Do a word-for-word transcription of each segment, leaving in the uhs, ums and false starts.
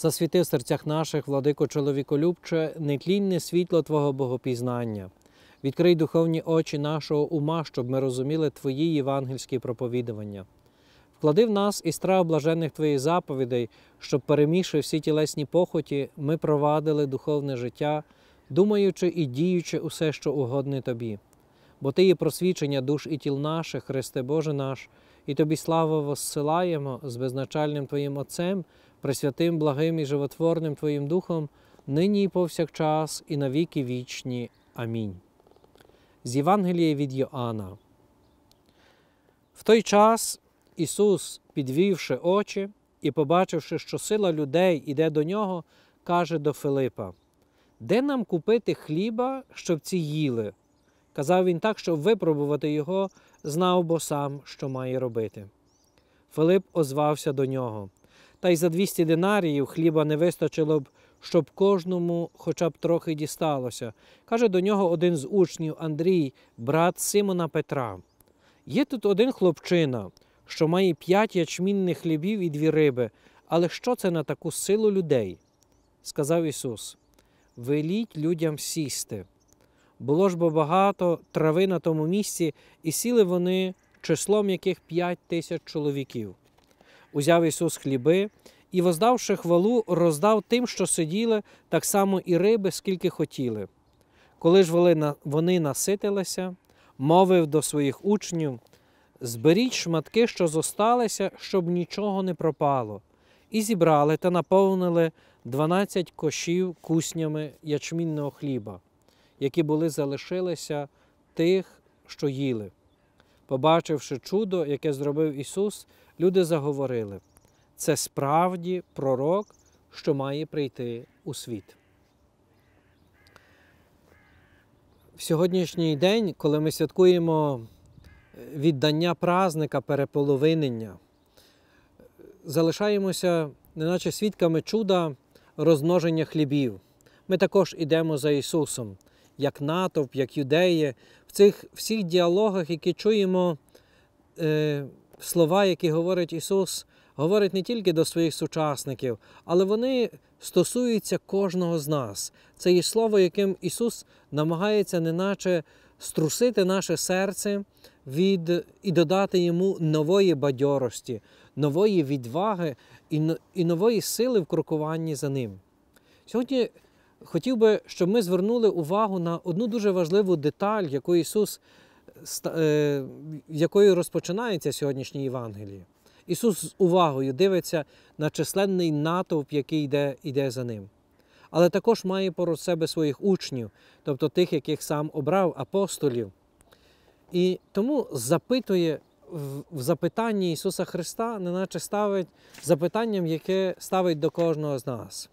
Засвіти в серцях наших, владико чоловіколюбче, нетлінне світло Твого богопізнання. Відкрий духовні очі нашого ума, щоб ми розуміли Твої євангельські проповідування. Вклади в нас і страх блаженних Твоїх заповідей, щоб, перемігши всі тілесні похоті, ми провадили духовне життя, думаючи і діючи усе, що угодне Тобі. Бо Ти є просвічення душ і тіл наших, Христе Боже наш, і Тобі славу воссилаємо з безначальним Твоїм Отцем, пресвятим, благим і животворним Твоїм Духом, нині і повсякчас, і навіки вічні. Амінь. З Євангелія від Йоанна. В той час Ісус, підвівши очі і побачивши, що сила людей іде до Нього, каже до Филипа: «Де нам купити хліба, щоб ці їли?» Казав він так, щоб випробувати його, знав бо сам, що має робити. Филип озвався до нього: «Та й за двісті динаріїв хліба не вистачило б, щоб кожному хоча б трохи дісталося». Каже до нього один з учнів, Андрій, брат Симона Петра: «Є тут один хлопчина, що має п'ять ячмінних хлібів і дві риби, але що це на таку силу людей?» Сказав Ісус: «Веліть людям сісти». Було ж бо багато трави на тому місці, і сіли вони, числом яких п'ять тисяч чоловіків. Узяв Ісус хліби і, воздавши хвалу, роздав тим, що сиділи, так само і риби, скільки хотіли. Коли ж вони наситилися, мовив до своїх учнів: «Зберіть шматки, що зосталися, щоб нічого не пропало». І зібрали та наповнили дванадцять кошів куснями ячмінного хліба, які були залишилися тих, що їли. Побачивши чудо, яке зробив Ісус, люди заговорили: «Це справді пророк, що має прийти у світ». В сьогоднішній день, коли ми святкуємо віддання празника переполовинення, залишаємося неначе свідками чуда розмноження хлібів. Ми також ідемо за Ісусом, як натовп, як юдеї, в цих всіх діалогах, які чуємо, е, слова, які говорить Ісус, говорить не тільки до своїх сучасників, але вони стосуються кожного з нас. Це є слово, яким Ісус намагається неначе струсити наше серце від, і додати йому нової бадьорості, нової відваги і, і нової сили в крокуванні за Ним. Сьогодні хотів би, щоб ми звернули увагу на одну дуже важливу деталь, яку Ісус, якою розпочинається сьогоднішнє Євангеліє. Ісус з увагою дивиться на численний натовп, який йде, йде за Ним. Але також має поруч себе своїх учнів, тобто тих, яких сам обрав, апостолів. І тому запитує в запитанні Ісуса Христа, неначе ставить запитанням, яке ставить до кожного з нас.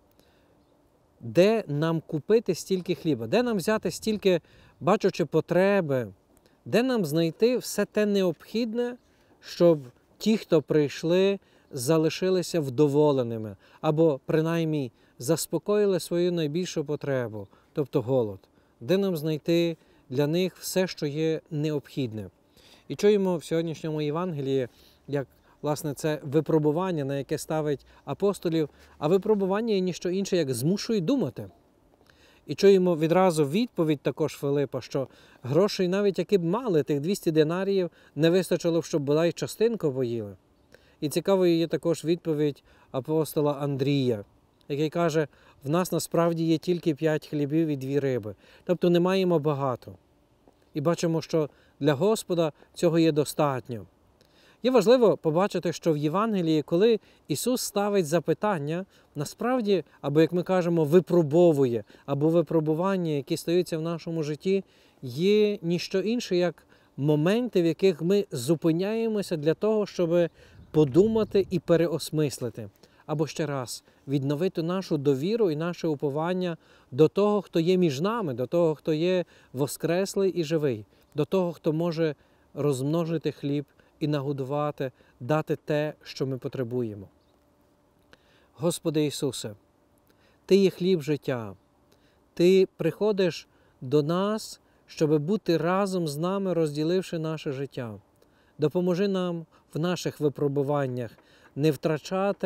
Де нам купити стільки хліба? Де нам взяти стільки, бачачи потреби? Де нам знайти все те необхідне, щоб ті, хто прийшли, залишилися вдоволеними або, принаймні, заспокоїли свою найбільшу потребу, тобто голод? Де нам знайти для них все, що є необхідне? І чуємо в сьогоднішньому Євангелії, як власне, це випробування, на яке ставить апостолів, а випробування є ніщо інше, як змушує думати. І чуємо відразу відповідь також Филипа, що грошей, навіть які б мали, тих двісті динаріїв, не вистачило б, щоб бодай частинку поїли. І цікавою є також відповідь апостола Андрія, який каже: в нас насправді є тільки п'ять хлібів і дві риби, тобто не маємо багато. І бачимо, що для Господа цього є достатньо. Є важливо побачити, що в Євангелії, коли Ісус ставить запитання, насправді, або, як ми кажемо, випробовує, або випробування, які стаються в нашому житті, є ніщо інше, як моменти, в яких ми зупиняємося для того, щоб подумати і переосмислити. Або ще раз, відновити нашу довіру і наше уповання до того, хто є між нами, до того, хто є воскреслий і живий, до того, хто може розмножити хліб і нагодувати, дати те, що ми потребуємо. Господи Ісусе, Ти є хліб життя. Ти приходиш до нас, щоб бути разом з нами, розділивши наше життя. Допоможи нам в наших випробуваннях не втрачати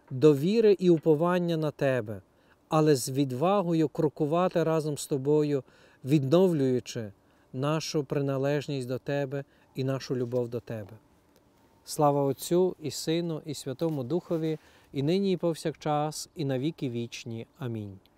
довіри і уповання на Тебе, але з відвагою крокувати разом з Тобою, відновлюючи нашу приналежність до Тебе і нашу любов до Тебе. Слава Отцю і Сину, і Святому Духові, і нині, і повсякчас, і на віки вічні. Амінь.